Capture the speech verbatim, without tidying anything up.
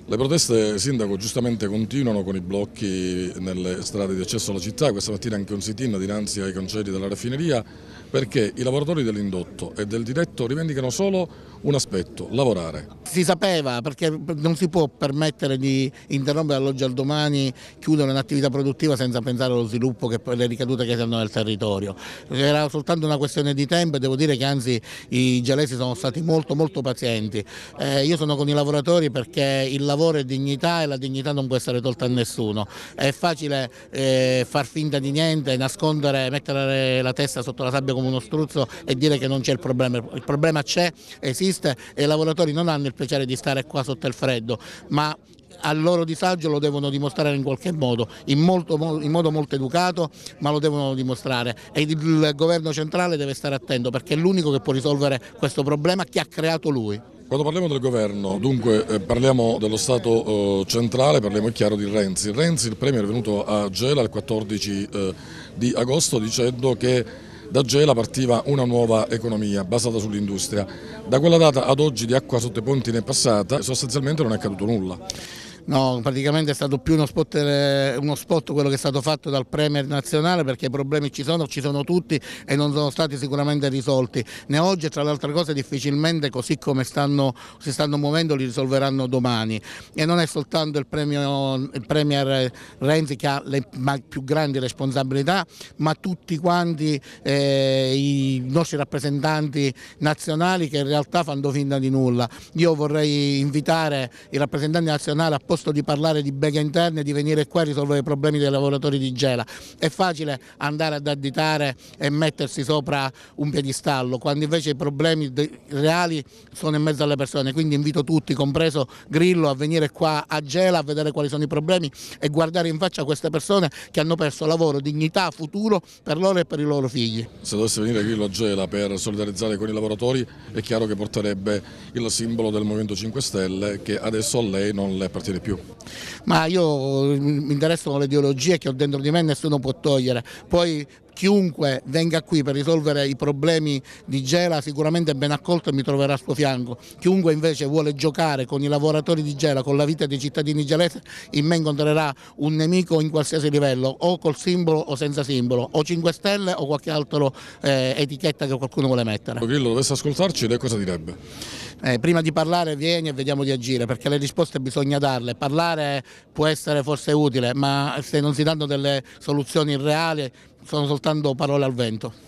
Le proteste, Sindaco, giustamente continuano con i blocchi nelle strade di accesso alla città. Questa mattina anche un sit-in dinanzi ai cancelli della raffineria, perché i lavoratori dell'indotto e del diretto rivendicano solo un aspetto: lavorare. Si sapeva, perché non si può permettere di interrompere dall'oggi al domani, chiudere un'attività produttiva senza pensare allo sviluppo e alle ricadute che si hanno nel territorio. Era soltanto una questione di tempo e devo dire che anzi i gelesi sono stati molto molto pazienti. Eh, io sono con i lavoratori perché il lavoro è dignità e la dignità non può essere tolta a nessuno. È facile eh, far finta di niente, nascondere, mettere la testa sotto la sabbia come uno struzzo e dire che non c'è il problema. Il problema c'è, esiste e i lavoratori non hanno il piacere di stare qua sotto il freddo, ma al loro disagio lo devono dimostrare in qualche modo, in, molto, in modo molto educato, ma lo devono dimostrare e il governo centrale deve stare attento perché è l'unico che può risolvere questo problema che ha creato lui. Quando parliamo del governo, dunque eh, parliamo dello Stato eh, centrale, parliamo, è chiaro, di Renzi. Renzi, il premier, è venuto a Gela il quattordici eh, di agosto dicendo che da Gela partiva una nuova economia basata sull'industria. Da quella data ad oggi di acqua sotto i ponti ne è passata e sostanzialmente non è accaduto nulla. No, praticamente è stato più uno spot, uno spot quello che è stato fatto dal Premier nazionale, perché i problemi ci sono, ci sono tutti e non sono stati sicuramente risolti. Né oggi e tra le altre cose difficilmente, così come stanno, si stanno muovendo, li risolveranno domani. E non è soltanto il, premio, il Premier Renzi che ha le più grandi responsabilità, ma tutti quanti eh, i nostri rappresentanti nazionali che in realtà fanno finta di nulla. Io vorrei invitare i rappresentanti nazionali a di parlare di beghe interne, di venire qua a risolvere i problemi dei lavoratori di Gela. È facile andare ad additare e mettersi sopra un piedistallo, quando invece i problemi reali sono in mezzo alle persone, quindi invito tutti, compreso Grillo, a venire qua a Gela a vedere quali sono i problemi e guardare in faccia queste persone che hanno perso lavoro, dignità, futuro per loro e per i loro figli. Se dovesse venire Grillo a Gela per solidarizzare con i lavoratori, è chiaro che porterebbe il simbolo del Movimento cinque Stelle, che adesso a lei non le appartiene più. Ma io mi interessano le ideologie che ho dentro di me, nessuno può togliere. Poi chiunque venga qui per risolvere i problemi di Gela sicuramente è ben accolto e mi troverà a suo fianco. Chiunque invece vuole giocare con i lavoratori di Gela, con la vita dei cittadini gelesi, in me incontrerà un nemico in qualsiasi livello, o col simbolo o senza simbolo, o cinque Stelle o qualche altra eh, etichetta che qualcuno vuole mettere. Se Grillo dovesse ascoltarci, lei cosa direbbe? Eh, prima di parlare vieni e vediamo di agire, perché le risposte bisogna darle. Parlare può essere forse utile, ma se non si danno delle soluzioni reali sono soltanto parole al vento.